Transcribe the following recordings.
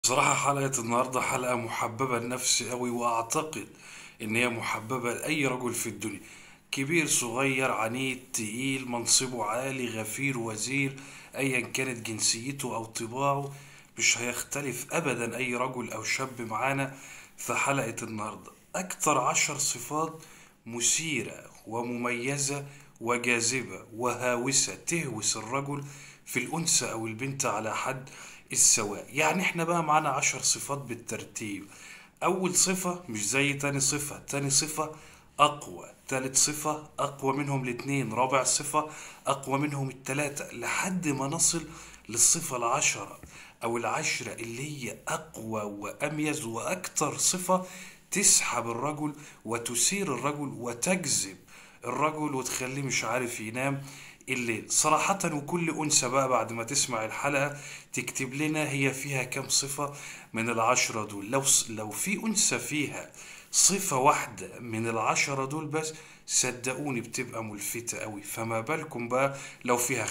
بصراحة حلقة النهاردة حلقة محببة لنفسي أوي، وأعتقد إن هي محببة لأي رجل في الدنيا. كبير صغير عنيد تقيل منصبه عالي غفير وزير، أيا كانت جنسيته أو طباعه مش هيختلف أبدا أي رجل أو شاب معانا. في حلقة النهاردة أكتر 10 صفات مثيرة ومميزة وجاذبة وهاوسة تهوس الرجل في الأنثى أو البنت على حد السواء. يعني احنا بقى معانا 10 صفات بالترتيب. أول صفة مش زي تاني صفة، تاني صفة أقوى، تالت صفة أقوى منهم الاتنين، رابع صفة أقوى منهم التلاتة، لحد ما نصل للصفة العشرة أو العشرة اللي هي أقوى وأميز وأكتر صفة تسحب الرجل وتثير الرجل وتجذب الرجل وتخليه مش عارف ينام الليل. صراحة وكل أنثى بقى بعد ما تسمع الحلقة تكتب لنا هي فيها كم صفة من العشرة دول. لو في أنثى فيها صفة واحدة من العشرة دول بس، صدقوني بتبقى ملفتة قوي، فما بالكم بقى لو فيها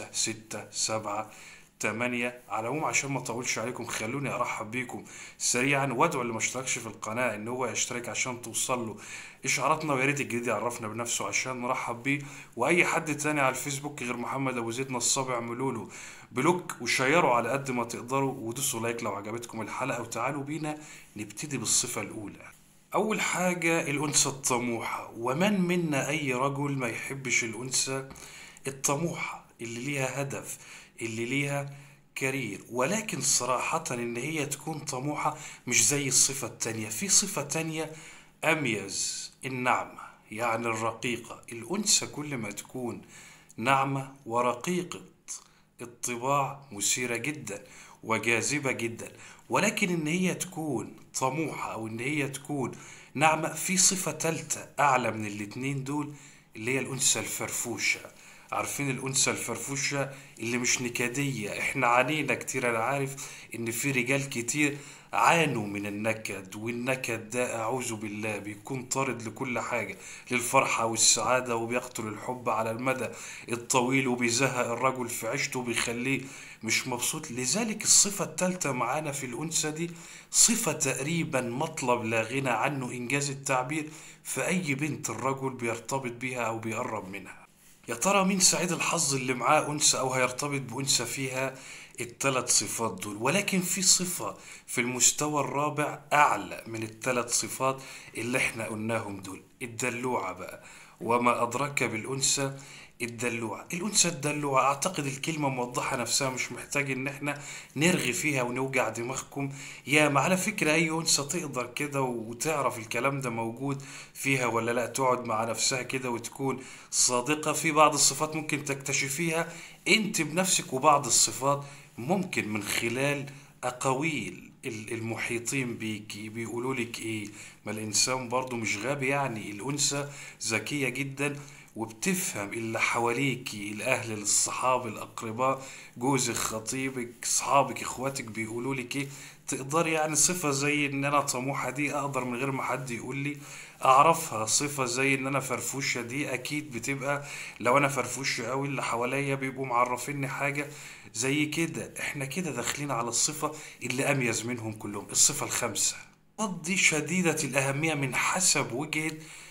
5 6 7 8. على العموم عشان ما اطولش عليكم خلوني ارحب بيكم سريعا، وادعو اللي ما اشتركش في القناه ان هو يشترك عشان توصل له اشعاراتنا، ويا ريت الجديد يعرفنا بنفسه عشان نرحب بيه. واي حد تاني على الفيسبوك غير محمد ابو زيد نصاب اعملوا له بلوك وشيروا على قد ما تقدروا، ودوسوا لايك لو عجبتكم الحلقه. وتعالوا بينا نبتدي بالصفه الاولى. أول حاجة الأنثى الطموحة، ومن منا أي رجل ما يحبش الأنثى الطموحة اللي ليها هدف، اللي ليها كارير. ولكن صراحة إن هي تكون طموحة مش زي الصفة التانية. في صفة تانية أميز، النعمة، يعني الرقيقة. الأنثى كل ما تكون ناعمة ورقيقة الطباع مثيرة جدا وجاذبة جدا. ولكن ان هي تكون طموحة او ان هي تكون ناعمة، في صفة تالتة اعلى من الاتنين دول، اللي هي الانثى الفرفوشة. عارفين الانثى الفرفوشة اللي مش نكدية؟ احنا عانينا كتير، انا عارف ان في رجال كتير عانوا من النكد، والنكد ده اعوذ بالله بيكون طارد لكل حاجة، للفرحة والسعادة، وبيقتل الحب على المدى الطويل، وبيزهق الرجل في عيشته وبيخليه مش مبسوط. لذلك الصفة التالتة معانا في الأنثى دي صفة تقريبا مطلب لا غنى عنه إنجاز التعبير في أي بنت الرجل بيرتبط بيها أو بيقرب منها. يا ترى مين سعيد الحظ اللي معاه أنثى أو هيرتبط بأنثى فيها ال3 صفات دول؟ ولكن في صفة في المستوى الرابع أعلى من ال3 صفات اللي احنا قلناهم دول، الدلوعة بقى. وما أدرك بالأنثى الدلوعة. الأنثى الدلوعة أعتقد الكلمة موضحة نفسها، مش محتاج إن احنا نرغي فيها ونوجع دماغكم. يا ما على فكرة أي أنثى تقدر كده وتعرف الكلام ده موجود فيها ولا لا، تقعد مع نفسها كده وتكون صادقة في بعض الصفات ممكن تكتشفيها أنت بنفسك، وبعض الصفات ممكن من خلال أقاويل المحيطين بيكي بيقولوا لك ايه. ما الانسان برضو مش غبي، يعني الانثى ذكية جدا وبتفهم اللي حواليكي، الاهل، الصحاب، الاقرباء، جوزك، خطيبك، اصحابك، اخواتك بيقولوا لك ايه. تقدر يعني صفة زي ان انا طموحة دي اقدر من غير ما حد يقول لي اعرفها. صفة زي ان انا فرفوشة دي اكيد بتبقى لو انا فرفوشة قوي اللي حواليا بيبقوا معرفيني حاجة زي كده. احنا كده داخلين على الصفة اللي اميز منهم كلهم، الصفة الخامسة. دي شديدة الأهمية من حسب وجهة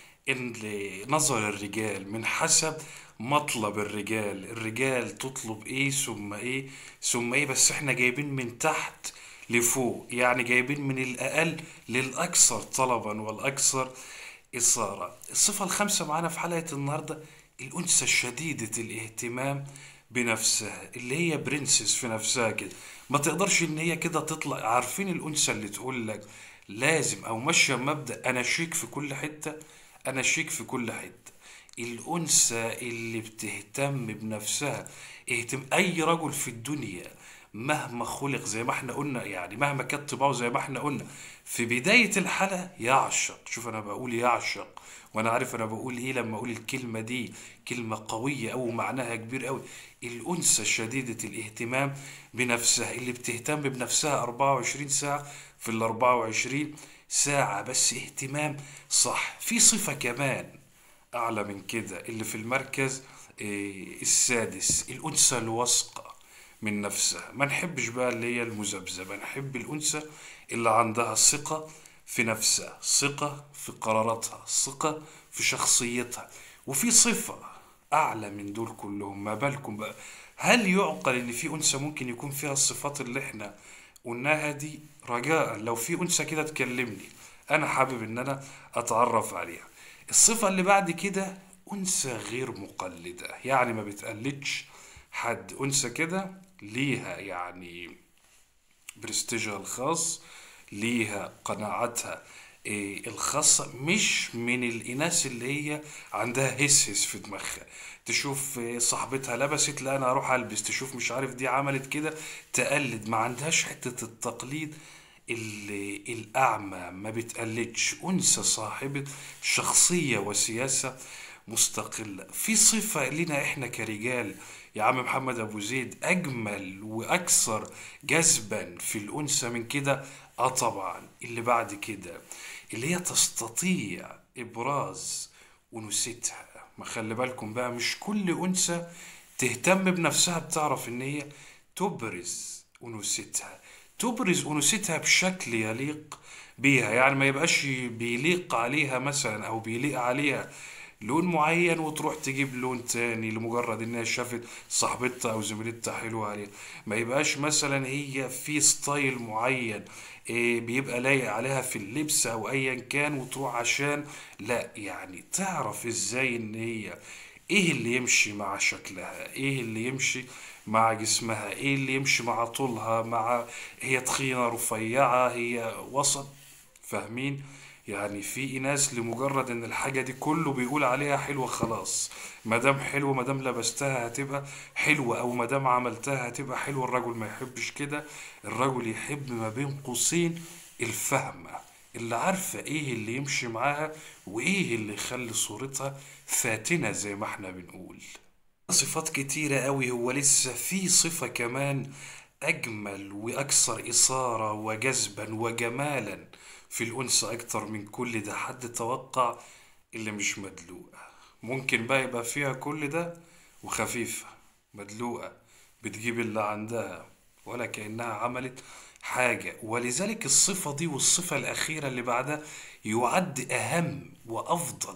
نظر الرجال، من حسب مطلب الرجال. الرجال تطلب ايه ثم ايه ثم ايه، بس احنا جايبين من تحت لفوق، يعني جايبين من الأقل للأكثر طلبا والأكثر إثارة. الصفة الخامسة معانا في حلقة النهاردة الأنثى الشديدة الاهتمام بنفسها، اللي هي برنسس في نفسها كده، ما تقدرش ان هي كده تطلع. عارفين الأنثى اللي تقول لك لازم او ماشية بمبدأ انا شيك في كل حتة، انا شيك في كل حتة. الأنثى اللي بتهتم بنفسها اي رجل في الدنيا مهما خلق زي ما احنا قلنا، يعني مهما كانت طباعه زي ما احنا قلنا في بداية الحلقة، يعشق. شوف انا بقول يعشق، وانا عارف انا بقول ايه لما اقول الكلمة دي، كلمة قوية او معناها كبير قوي. الانثى شديدة الاهتمام بنفسها اللي بتهتم بنفسها 24 ساعة في ال 24 ساعة، بس اهتمام صح. في صفة كمان اعلى من كده اللي في المركز السادس، الانثى الواثقة من نفسها. ما نحبش بقى اللي هي المذبذبة، نحب الأنثى اللي عندها ثقة في نفسها، ثقة في قراراتها، ثقة في شخصيتها. وفي صفة أعلى من دول كلهم، ما بالكم بقى؟ هل يعقل إن في أنثى ممكن يكون فيها الصفات اللي إحنا قلناها دي؟ رجاء لو في أنثى كده تكلمني، أنا حابب إن أنا أتعرف عليها. الصفة اللي بعد كده أنثى غير مقلدة، يعني ما بتقلدش حد، أنثى كده ليها يعني برستيجها الخاص، ليها قناعاتها الخاصة، مش من الإناث اللي هي عندها هس في دماغها. تشوف صاحبتها لبست، لا أنا أروح ألبس، تشوف مش عارف دي عملت كده تقلد. ما عندهاش حتة التقليد الأعمى، ما بتقلدش، أنثى صاحبة شخصية وسياسة مستقلة. في صفة لنا إحنا كرجال يا عم محمد أبو زيد أجمل وأكثر جذبا في الأنثى من كده؟ آه طبعا، اللي بعد كده اللي هي تستطيع إبراز أنوثتها. ما خلي بالكم بقى، مش كل أنثى تهتم بنفسها بتعرف إن هي تبرز أنوثتها، تبرز أنوثتها بشكل يليق بيها. يعني ما يبقاش بيليق عليها مثلا أو بيليق عليها لون معين وتروح تجيب لون تاني لمجرد انها شافت صاحبتها او زميلتها حلوة عليها. ما يبقاش مثلا هي في ستايل معين بيبقى لايق عليها في اللبس او ايا كان وتروح عشان لا، يعني تعرف ازاي ان هي ايه اللي يمشي مع شكلها، ايه اللي يمشي مع جسمها، ايه اللي يمشي مع طولها، مع هي تخينة رفيعة هي وسط. فاهمين؟ يعني في ناس لمجرد ان الحاجة دي كله بيقول عليها حلوة خلاص، مادام حلوة، مادام لبستها هتبقى حلوة، او مادام عملتها هتبقى حلوة. الرجل ما يحبش كده، الرجل يحب ما بين قوسين الفهمة، اللي عارفة ايه اللي يمشي معاها وايه اللي يخلي صورتها فاتنة زي ما احنا بنقول. صفات كتيرة قوي، هو لسه في صفة كمان أجمل وأكثر إثارة وجذبا وجمالا في الأنثى أكتر من كل ده. حد توقع؟ اللي مش مدلوقة. ممكن بقى يبقى فيها كل ده وخفيفة، مدلوقة بتجيب اللي عندها ولا كأنها عملت حاجة. ولذلك الصفة دي والصفة الأخيرة اللي بعدها يعد أهم وأفضل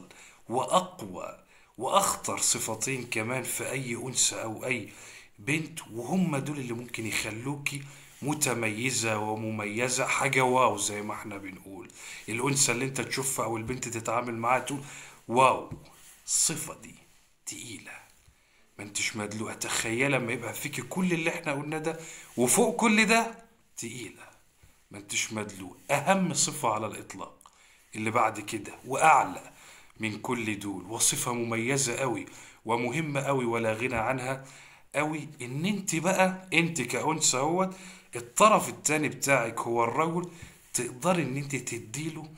وأقوى وأخطر صفتين كمان في أي أنثى أو أي بنت، وهم دول اللي ممكن يخلوكي متميزة ومميزة، حاجة واو زي ما احنا بنقول. الأنثى اللي انت تشوفها أو البنت تتعامل معاها تقول واو، الصفة دي تقيلة، ما انتش مدلوقة. تخيل لما يبقى فيكي كل اللي احنا قلنا ده وفوق كل ده تقيلة، ما انتش مدلوق. أهم صفة على الإطلاق اللي بعد كده وأعلى من كل دول، وصفة مميزة قوي ومهمة قوي ولا غنى عنها قوي، ان انت بقى انت كأنثى اهوت الطرف التاني بتاعك هو الرجل، تقدري ان انت تديله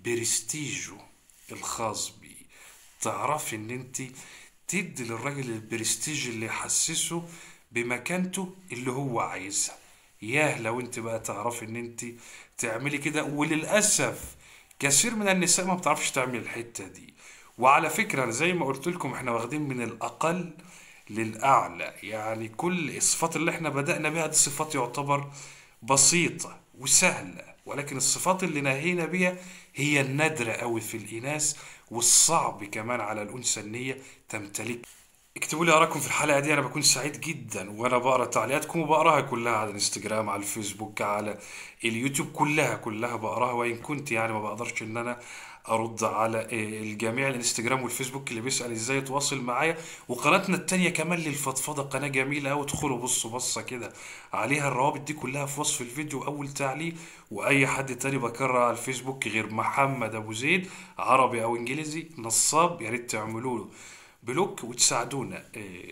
برستيجه الخاص بيه. تعرفي ان انت تدي للراجل البرستيج اللي يحسسه بمكانته اللي هو عايزها. ياه لو انت بقى تعرفي ان انت تعملي كده. وللأسف كثير من النساء ما بتعرفش تعمل الحتة دي. وعلى فكرة أنا زي ما قلت لكم احنا واخدين من الأقل للأعلى، يعني كل الصفات اللي احنا بدأنا بيها دي صفات يعتبر بسيطة وسهلة، ولكن الصفات اللي نهينا بيها هي النادرة قوي في الإناث، والصعب كمان على الأنثى إن هي تمتلك. اكتبوا لي آراءكم في الحلقة دي، أنا بكون سعيد جدا وأنا بقرأ تعليقاتكم، وبقراها كلها على الانستجرام، على الفيسبوك، على اليوتيوب، كلها بقراها. وإن كنت يعني ما بقدرش إن أنا أرد على الجميع، الانستجرام والفيسبوك اللي بيسأل إزاي يتواصل معايا. وقناتنا التانية كمان للفضفضة، قناة جميلة أوي، ادخلوا بصوا بصة كده عليها، الروابط دي كلها في وصف الفيديو أول تعليق. وأي حد تاني بكرر على الفيسبوك غير محمد أبو زيد عربي أو إنجليزي نصاب، يا ريت تعملوا له بلوك وتساعدونا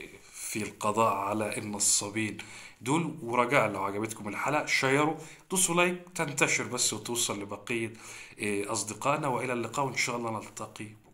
في القضاء على النصابين دول. ورجاء لو عجبتكم الحلقة شيروا، دوسوا لايك، تنتشر بس وتوصل لبقية أصدقائنا. وإلى اللقاء وإن شاء الله نلتقي.